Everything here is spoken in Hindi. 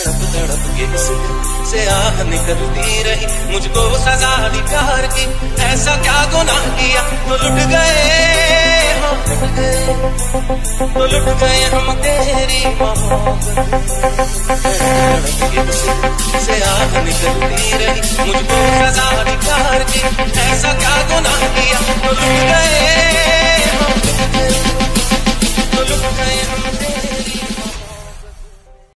तड़प तड़प के इस दिल से आह निकलती रही। मुझको सजा दी प्यार की, ऐसा क्या गुनाह किया तो लुट गए, हाँ लुट गए, तो लुट गए हम तेरी मोहब्बत। तड़प के इस दिल से आह निकलती रही। मुझको सजा दी प्यार की, ऐसा क्या गुनाह किया तो लुट गए।